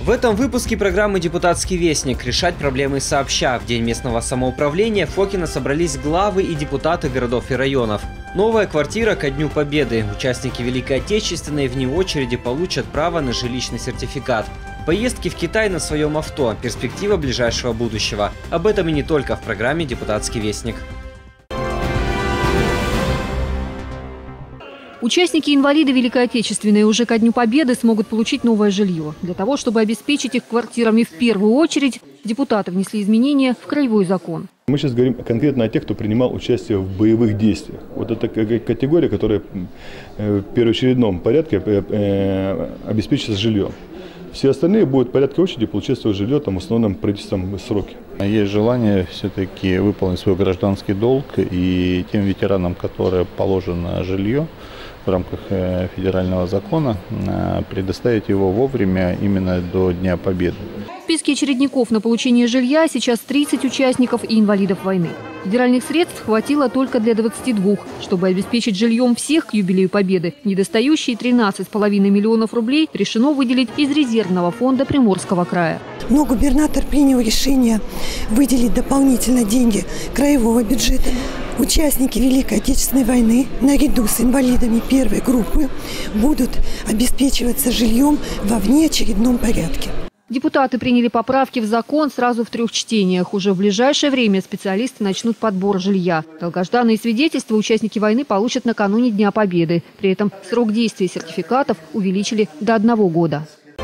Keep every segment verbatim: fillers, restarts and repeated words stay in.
В этом выпуске программы «Депутатский вестник» решать проблемы сообща. В День местного самоуправления в Фокино собрались главы и депутаты городов и районов. Новая квартира ко Дню Победы. Участники Великой Отечественной вне очереди получат право на жилищный сертификат. Поездки в Китай на своем авто. Перспектива ближайшего будущего. Об этом и не только в программе «Депутатский вестник». Участники-инвалиды Великой Отечественной уже ко Дню Победы смогут получить новое жилье. Для того, чтобы обеспечить их квартирами в первую очередь, депутаты внесли изменения в краевой закон. Мы сейчас говорим конкретно о тех, кто принимал участие в боевых действиях. Вот это категория, которая в первоочередном порядке обеспечится жильем. Все остальные будут в порядке очереди получать свое жилье там, в основном правительством сроки. Есть желание все-таки выполнить свой гражданский долг и тем ветеранам, которые положено жилье в рамках федерального закона, предоставить его вовремя именно до Дня Победы. В списке очередников на получение жилья сейчас тридцать участников и инвалидов войны. Федеральных средств хватило только для двадцати двух. Чтобы обеспечить жильем всех к юбилею Победы, недостающие тринадцать с половиной миллионов рублей решено выделить из резервного фонда Приморского края. Но губернатор принял решение выделить дополнительно деньги краевого бюджета. Участники Великой Отечественной войны наряду с инвалидами первой группы будут обеспечиваться жильем во внеочередном порядке. Депутаты приняли поправки в закон сразу в трех чтениях. Уже в ближайшее время специалисты начнут подбор жилья. Долгожданные свидетельства участники войны получат накануне Дня Победы. При этом срок действия сертификатов увеличили до одного года.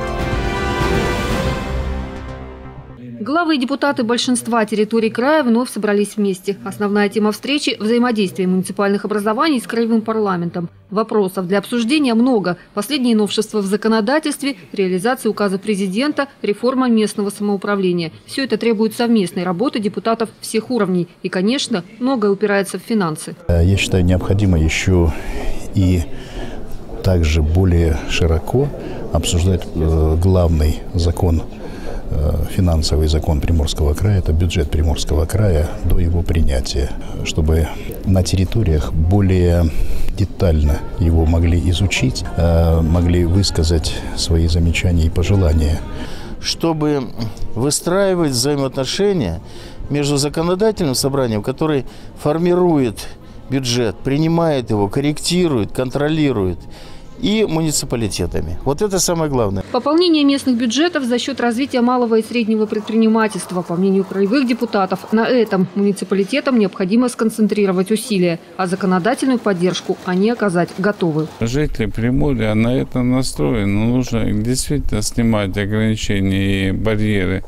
Главы и депутаты большинства территорий края вновь собрались вместе. Основная тема встречи – взаимодействие муниципальных образований с краевым парламентом. Вопросов для обсуждения много. Последние новшества в законодательстве, реализация указа президента, реформа местного самоуправления. Все это требует совместной работы депутатов всех уровней. И, конечно, многое упирается в финансы. Я считаю, необходимо еще и также более широко обсуждать главный закон, финансовый закон Приморского края, это бюджет Приморского края до его принятия, чтобы на территориях более детально его могли изучить, могли высказать свои замечания и пожелания. Чтобы выстраивать взаимоотношения между законодательным собранием, который формирует бюджет, принимает его, корректирует, контролирует, и муниципалитетами. Вот это самое главное. Пополнение местных бюджетов за счет развития малого и среднего предпринимательства. По мнению краевых депутатов, на этом муниципалитетам необходимо сконцентрировать усилия, а законодательную поддержку они оказать готовы. Жители Приморья на это настроены. Нужно действительно снимать ограничения и барьеры.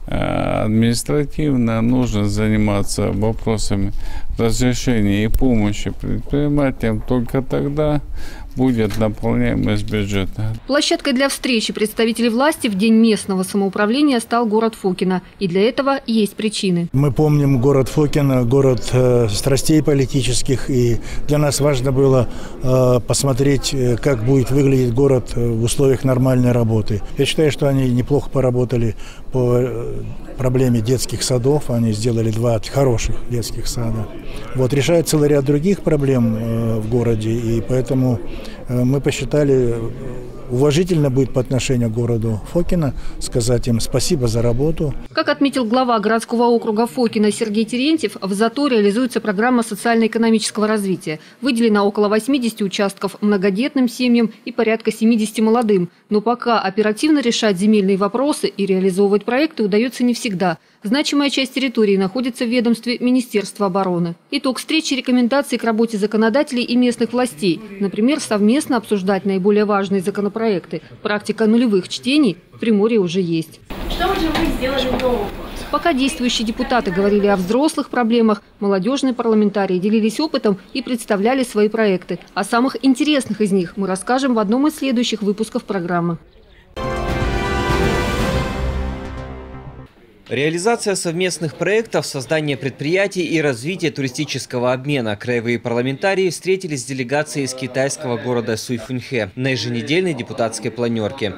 Административно нужно заниматься вопросами разрешения и помощи предпринимателям. Только тогда будет наполняемость бюджета. Площадкой для встречи представителей власти в День местного самоуправления стал город Фокино. И для этого есть причины. Мы помним город Фокино, город э, страстей политических. И для нас важно было э, посмотреть, как будет выглядеть город в условиях нормальной работы. Я считаю, что они неплохо поработали по проблеме детских садов. Они сделали два хороших детских сада. Вот, решают целый ряд других проблем э, в городе. И поэтому мы посчитали, уважительно будет по отношению к городу Фокино сказать им спасибо за работу. Как отметил глава городского округа Фокино Сергей Терентьев, в ЗАТО реализуется программа социально-экономического развития. Выделено около восьмидесяти участков многодетным семьям и порядка семидесяти молодым. Но пока оперативно решать земельные вопросы и реализовывать проекты удается не всегда. Значимая часть территории находится в ведомстве Министерства обороны. Итог встречи – рекомендации к работе законодателей и местных властей. Например, совместно обсуждать наиболее важные законопроекты. Практика нулевых чтений в Приморье уже есть. Что же вы сделали нового? Пока действующие депутаты говорили о взрослых проблемах, молодежные парламентарии делились опытом и представляли свои проекты. О самых интересных из них мы расскажем в одном из следующих выпусков программы. Реализация совместных проектов, создание предприятий и развитие туристического обмена. Краевые парламентарии встретились с делегацией из китайского города Суйфуньхэ на еженедельной депутатской планерке.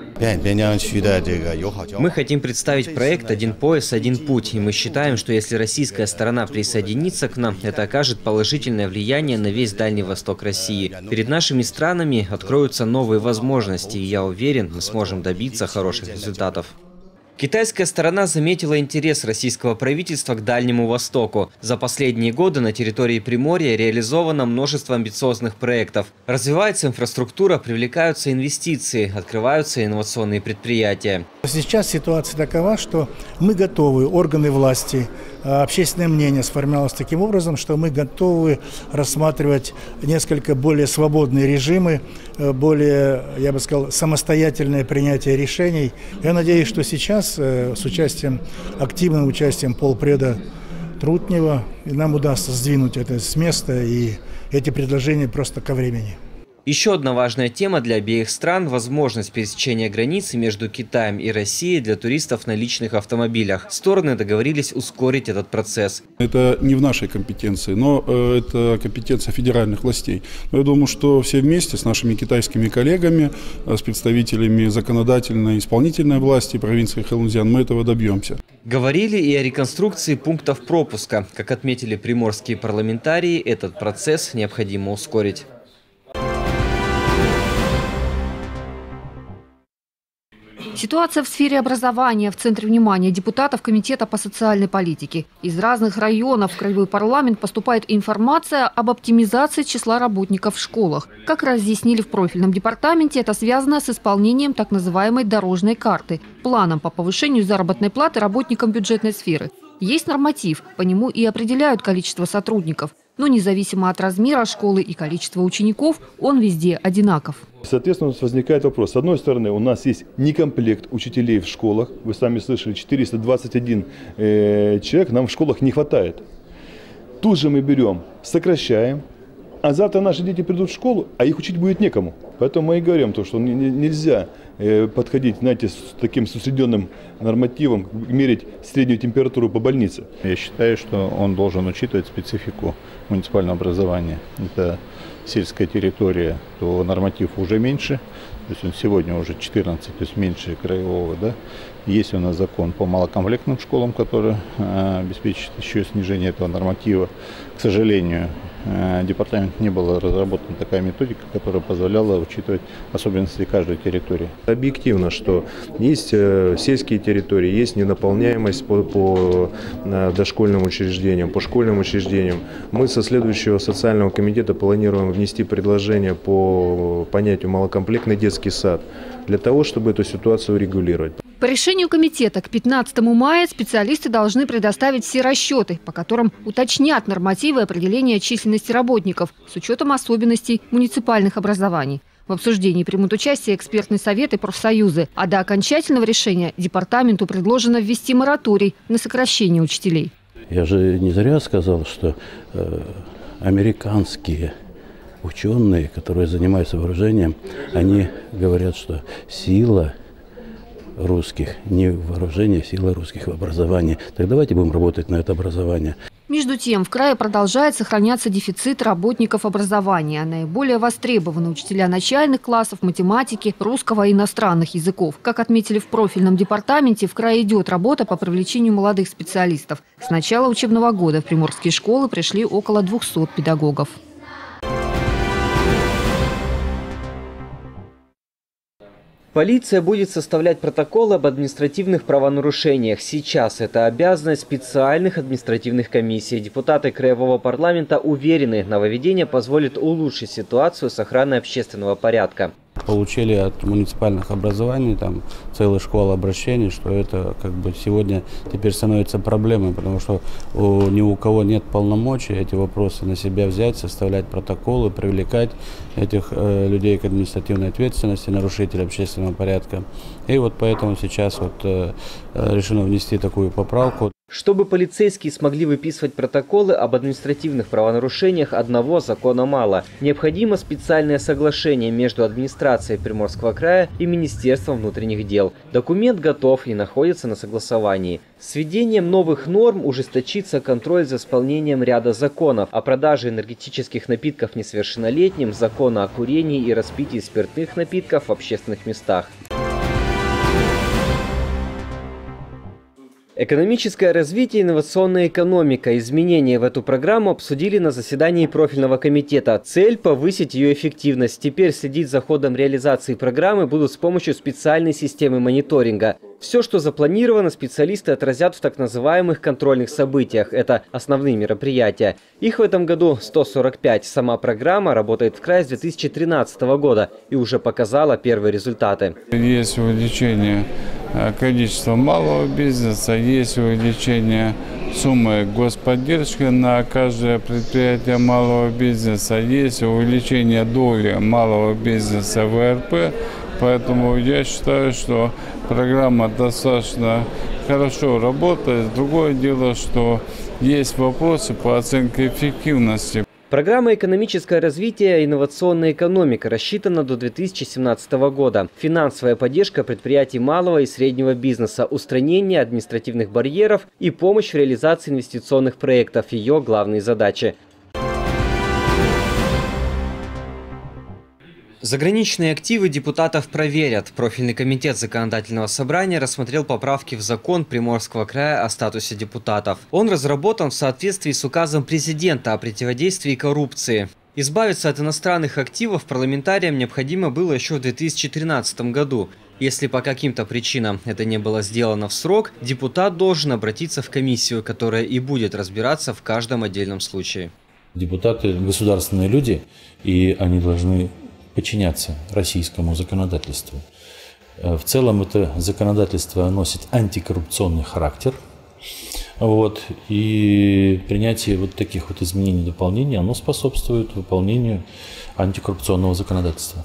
Мы хотим представить проект «Один пояс, один путь». И мы считаем, что если российская сторона присоединится к нам, это окажет положительное влияние на весь Дальний Восток России. Перед нашими странами откроются новые возможности, и я уверен, мы сможем добиться хороших результатов. Китайская сторона заметила интерес российского правительства к Дальнему Востоку. За последние годы на территории Приморья реализовано множество амбициозных проектов. Развивается инфраструктура, привлекаются инвестиции, открываются инновационные предприятия. Сейчас ситуация такова, что мы готовы, органы власти, общественное мнение сформировалось таким образом, что мы готовы рассматривать несколько более свободные режимы, более, я бы сказал, самостоятельное принятие решений. Я надеюсь, что сейчас с участием, активным участием полпреда Трутнева нам удастся сдвинуть это с места и эти предложения просто ко времени. Еще одна важная тема для обеих стран – возможность пересечения границы между Китаем и Россией для туристов на личных автомобилях. Стороны договорились ускорить этот процесс. Это не в нашей компетенции, но это компетенция федеральных властей. Но я думаю, что все вместе с нашими китайскими коллегами, с представителями законодательной и исполнительной власти провинции Хэлунцзян мы этого добьемся. Говорили и о реконструкции пунктов пропуска. Как отметили приморские парламентарии, этот процесс необходимо ускорить. Ситуация в сфере образования в центре внимания депутатов Комитета по социальной политике. Из разных районов в Краевой парламент поступает информация об оптимизации числа работников в школах. Как разъяснили в профильном департаменте, это связано с исполнением так называемой дорожной карты – планом по повышению заработной платы работникам бюджетной сферы. Есть норматив, по нему и определяют количество сотрудников. Но независимо от размера школы и количества учеников, он везде одинаков. Соответственно, у нас возникает вопрос. С одной стороны, у нас есть некомплект учителей в школах. Вы сами слышали, четыреста двадцать один э, человек нам в школах не хватает. Тут же мы берем, сокращаем, а завтра наши дети придут в школу, а их учить будет некому. Поэтому мы и говорим, то, что нельзя подходить, знаете, с таким с усредненным нормативом, мерить среднюю температуру по больнице. Я считаю, что он должен учитывать специфику муниципального образования. Это сельская территория, то норматив уже меньше, то есть он сегодня уже четырнадцать, то есть меньше краевого, да. Есть у нас закон по малокомплектным школам, который э, обеспечит еще снижение этого норматива. К сожалению, э, департамент не была разработана такая методика, которая позволяла учитывать особенности каждой территории. Объективно, что есть э, сельские территории, есть ненаполняемость по, по э, дошкольным учреждениям, по школьным учреждениям. Мы со следующего социального комитета планируем внести предложение по понятию малокомплектный детский сад, для того, чтобы эту ситуацию регулировать. По решению комитета к пятнадцатому мая специалисты должны предоставить все расчеты, по которым уточнят нормативы определения численности работников с учетом особенностей муниципальных образований. В обсуждении примут участие экспертный совет и профсоюзы, а до окончательного решения департаменту предложено ввести мораторий на сокращение учителей. Я же не зря сказал, что э, американские ученые, которые занимаются вооружением, они говорят, что сила русских не в вооружении, сила русских в образовании. Так давайте будем работать на это образование. Между тем, в крае продолжает сохраняться дефицит работников образования. Наиболее востребованы учителя начальных классов, математики, русского и иностранных языков. Как отметили в профильном департаменте, в крае идет работа по привлечению молодых специалистов. С начала учебного года в приморские школы пришли около двухсот педагогов. Полиция будет составлять протоколы об административных правонарушениях. Сейчас это обязанность специальных административных комиссий. Депутаты Краевого парламента уверены, нововведение позволит улучшить ситуацию с охраной общественного порядка. Получили от муниципальных образований там целая школа обращений, что это как бы сегодня теперь становится проблемой, потому что у, ни у кого нет полномочий эти вопросы на себя взять, составлять протоколы, привлекать этих э, людей к административной ответственности, нарушителей общественного порядка. И вот поэтому сейчас вот э, решено внести такую поправку. Чтобы полицейские смогли выписывать протоколы об административных правонарушениях, одного закона мало. Необходимо специальное соглашение между администрацией Приморского края и Министерством внутренних дел. Документ готов и находится на согласовании. С введением новых норм ужесточится контроль за исполнением ряда законов о продаже энергетических напитков несовершеннолетним, закона о курении и распитии спиртных напитков в общественных местах. Экономическое развитие и инновационная экономика. Изменения в эту программу обсудили на заседании профильного комитета. Цель – повысить ее эффективность. Теперь следить за ходом реализации программы будут с помощью специальной системы мониторинга. Все, что запланировано, специалисты отразят в так называемых контрольных событиях. Это основные мероприятия. Их в этом году сто сорок пять. Сама программа работает в крае с две тысячи тринадцатого года и уже показала первые результаты. Есть увеличение количества малого бизнеса, есть увеличение суммы господдержки на каждое предприятие малого бизнеса, есть увеличение доли малого бизнеса в вэ эр пэ. Поэтому я считаю, что программа достаточно хорошо работает. Другое дело, что есть вопросы по оценке эффективности. Программа «Экономическое развитие и инновационная экономика» рассчитана до две тысячи семнадцатого года. Финансовая поддержка предприятий малого и среднего бизнеса, устранение административных барьеров и помощь в реализации инвестиционных проектов – ее главные задачи. Заграничные активы депутатов проверят. Профильный комитет законодательного собрания рассмотрел поправки в закон Приморского края о статусе депутатов. Он разработан в соответствии с указом президента о противодействии коррупции. Избавиться от иностранных активов парламентариям необходимо было еще в две тысячи тринадцатом году. Если по каким-то причинам это не было сделано в срок, депутат должен обратиться в комиссию, которая и будет разбираться в каждом отдельном случае. Депутаты – государственные люди, и они должны подчиняться российскому законодательству. В целом это законодательство носит антикоррупционный характер. Вот, и принятие вот таких вот изменений и дополнений, оно способствует выполнению антикоррупционного законодательства.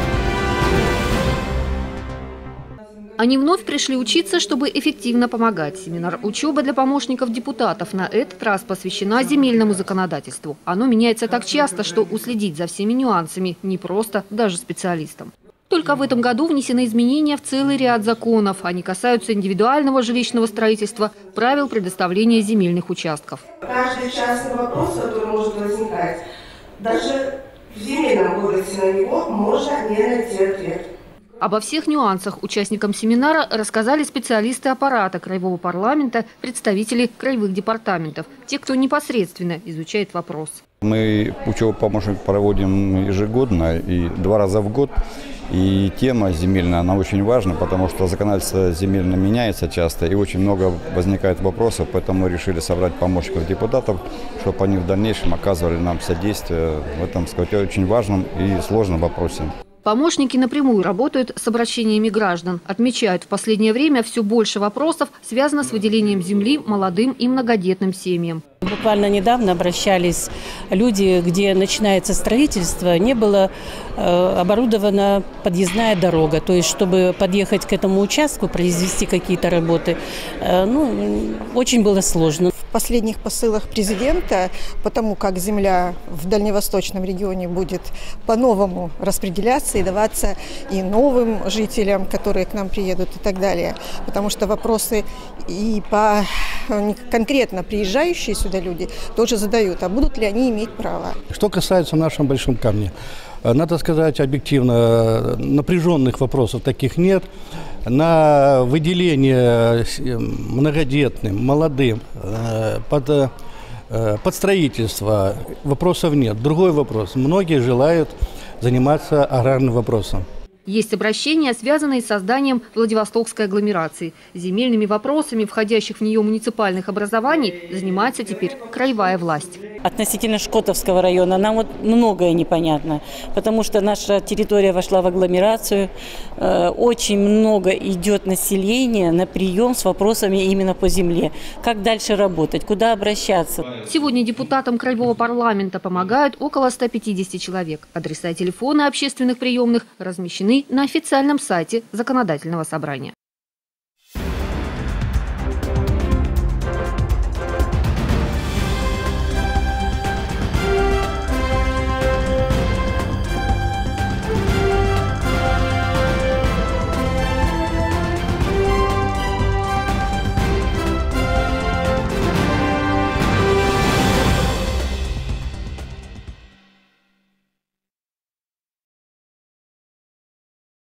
Они вновь пришли учиться, чтобы эффективно помогать. Семинар «Учеба для помощников депутатов» на этот раз посвящена земельному законодательству. Оно меняется так часто, что уследить за всеми нюансами непросто даже специалистам. Только в этом году внесены изменения в целый ряд законов. Они касаются индивидуального жилищного строительства, правил предоставления земельных участков. Каждый частный вопрос, который может возникать, даже в земельном кодексе на него можно не найти ответ. Обо всех нюансах участникам семинара рассказали специалисты аппарата Краевого парламента, представители краевых департаментов, те, кто непосредственно изучает вопрос. Мы учебу помощник проводим ежегодно и два раза в год. И тема земельная, она очень важна, потому что законодательство земельное меняется часто и очень много возникает вопросов, поэтому мы решили собрать помощников депутатов, чтобы они в дальнейшем оказывали нам содействие в этом, сказать, очень важном и сложном вопросе. Помощники напрямую работают с обращениями граждан. Отмечают, в последнее время все больше вопросов связано с выделением земли молодым и многодетным семьям. Буквально недавно обращались люди, где начинается строительство, не была э, оборудована подъездная дорога. То есть, чтобы подъехать к этому участку, произвести какие-то работы, э, ну, очень было сложно. В последних посылах президента, потому как земля в дальневосточном регионе будет по-новому распределяться и даваться и новым жителям, которые к нам приедут и так далее. Потому что вопросы и по конкретно приезжающие сюда люди тоже задают, а будут ли они иметь право. Что касается нашего Большом Камне, надо сказать объективно, напряженных вопросов таких нет. На выделение многодетным, молодым, под, под строительство вопросов нет. Другой вопрос. Многие желают заниматься аграрным вопросом. Есть обращения, связанные с созданием Владивостокской агломерации. Земельными вопросами, входящих в нее муниципальных образований, занимается теперь краевая власть. Относительно Шкотовского района нам вот многое непонятно, потому что наша территория вошла в агломерацию. Очень много идет населения на прием с вопросами именно по земле. Как дальше работать, куда обращаться? Сегодня депутатам Краевого парламента помогают около ста пятидесяти человек. Адреса и телефоны общественных приемных размещены на официальном сайте Законодательного собрания.